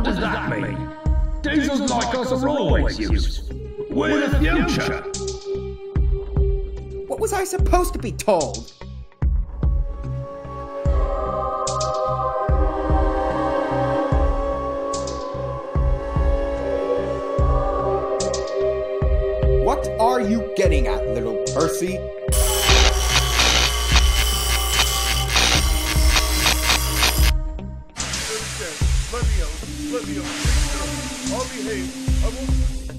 What does that mean? Diesels like us are always useful. We're the future. What was I supposed to be told? What are you getting at, little Percy? Let me out. I'll behave. I won't...